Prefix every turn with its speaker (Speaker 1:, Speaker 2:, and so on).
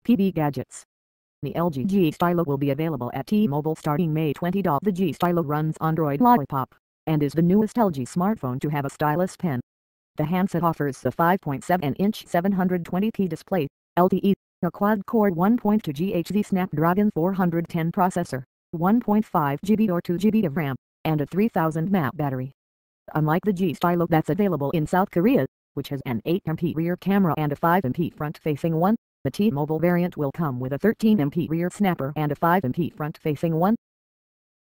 Speaker 1: PB Gadgets. The LG G Stylo will be available at T-Mobile starting May 20. The G Stylo runs Android Lollipop, and is the newest LG smartphone to have a stylus pen. The handset offers a 5.7-inch 720p display, LTE, a quad-core 1.2 GHz Snapdragon 410 processor, 1.5 GB or 2 GB of RAM, and a 3000 mAh battery. Unlike the G Stylo that's available in South Korea, which has an 8MP rear camera and a 5MP front-facing one, the T-Mobile variant will come with a 13MP rear snapper and a 5MP front-facing one.